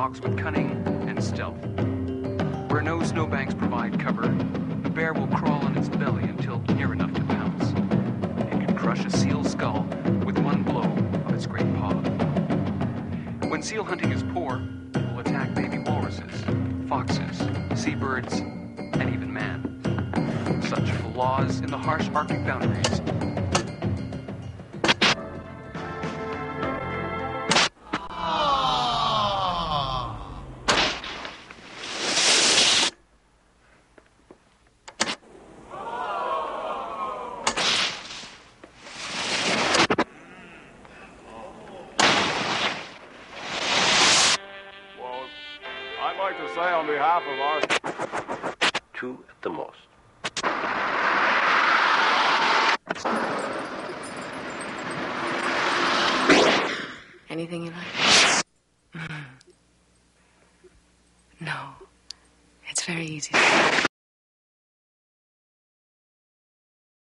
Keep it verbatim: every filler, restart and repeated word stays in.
fox with cunning and stealth. Where no snowbanks provide cover, the bear will crawl on its belly until near enough to pounce. It can crush a seal's skull with one blow of its great paw. When seal hunting is poor, it will attack baby walruses, foxes, seabirds, and even man. Such flaws in the harsh Arctic boundaries. I'd like to say on behalf of our... Two at the most. Anything you like? No. It's very easy.